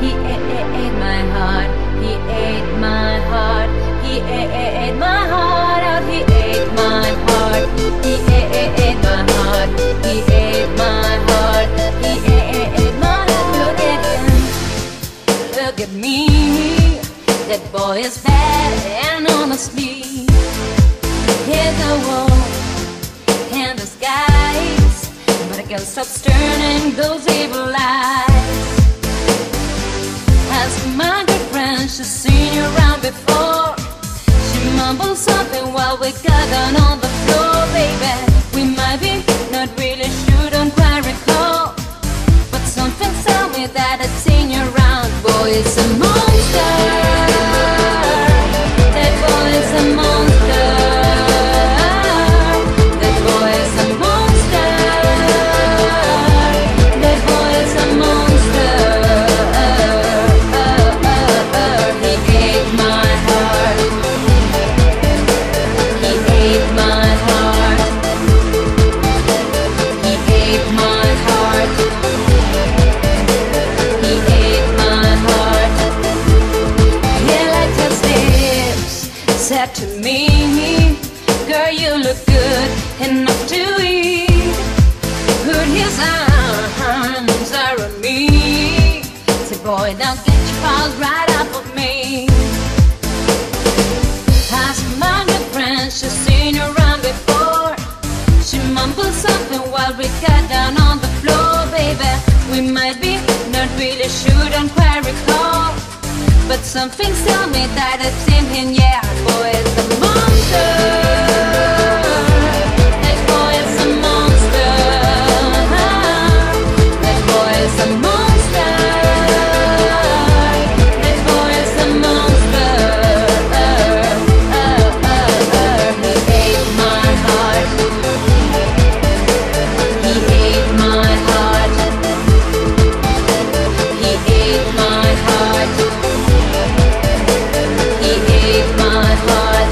He ate my heart. He ate my heart. He ate my heart out. He ate my heart. He ate my heart. He ate my heart. He ate my heart. Look at him. Look at me. That boy is bad, and honestly, here's the world and the skies, but I can't stop turning those evil eyes. Ask my good friend, she's seen you around before. She mumbles something while we got down on the floor. Baby, we might be not really sure, don't quite recall, but something tell me that I've seen you around. Boy, it's a monster. That boy is a monster. That boy is a monster. That boy is a monster. He ate my heart. He ate my heart. He ate my heart. He ate my heart. Yeah, like his lips said to me, girl, you look good enough to eat. Put his arms around me. Say, boy, now get your paws right off of me. Ask my good friend, she's seen you around before. She mumbled something while we got down on the floor. Baby, we might be not really sure, don't quite recall, but something tell me that I've seen him. Yeah, boy, it's a monster. That boy is a monster. That boy is a monster. That boy is a monster. He ate my heart. He ate my heart. He ate my heart. He ate my heart.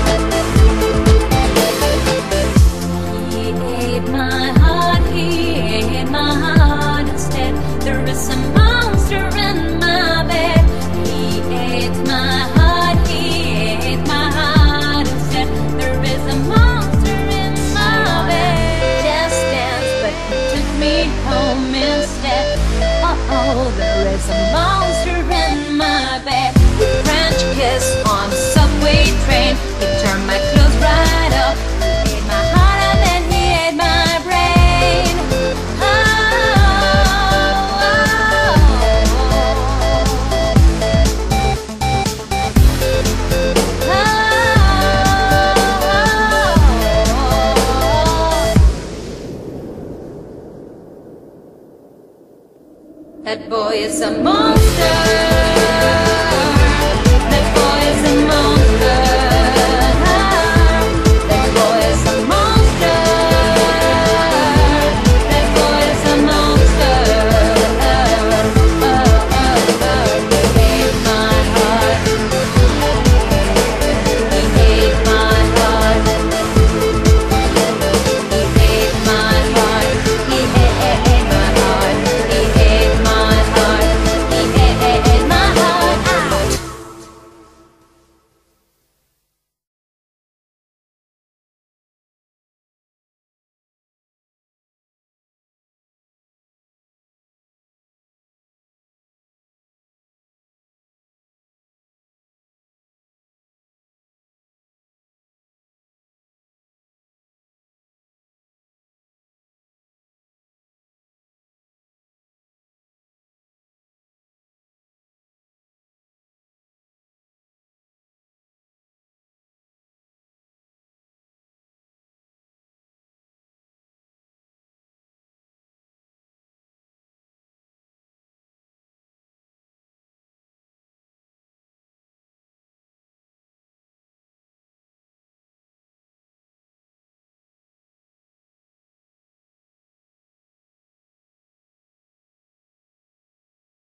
He ate my heart. He ate my heart. Instead, there is a monster in my bed. He ate my heart. He ate my heart. Instead, there is a monster in my bed. Just dance, but he took me home instead. Oh, there is a monster in my bed. French kiss on a subway train. He turned my clothes right up. He ate my heart and then he ate my brain. Oh, that boy is a monster.